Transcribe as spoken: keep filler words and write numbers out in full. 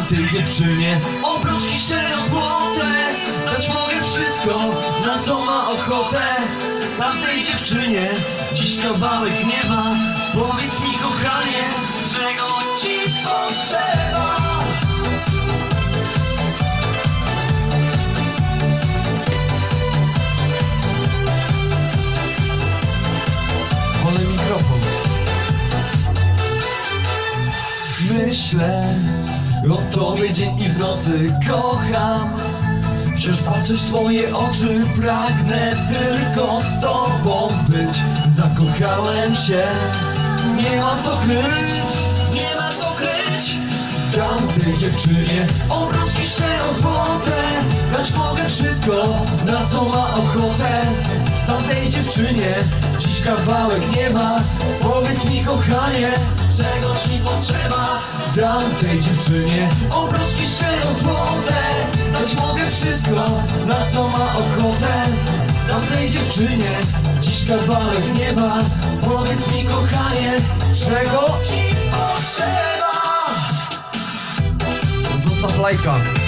Tamtej dziewczynie obrączki szczero złote dać mogę wszystko, na co ma ochotę. Tamtej dziewczynie dziś kawałek nieba. Powiedz mi, kochanie, czego ci potrzeba? Wolę mikrofon. Myślę o tobie dzień i w nocy, kocham. Wciąż patrzeć w twoje oczy, pragnę tylko z tobą być. Zakochałem się, nie ma co kryć, nie ma co kryć. Tamtej dziewczynie obrączki szczero złote dać mogę wszystko, na co ma ochotę. Tamtej dziewczynie dziś kawałek nieba. Powiedz mi, kochanie, czego ci potrzeba? Tamtej dziewczynie obrączki szczero złote dać mogę wszystko, na co ma ochotę. Tamtej dziewczynie dziś kawałek nieba. Powiedz mi, kochanie, czego ci potrzeba? Zostaw lajka.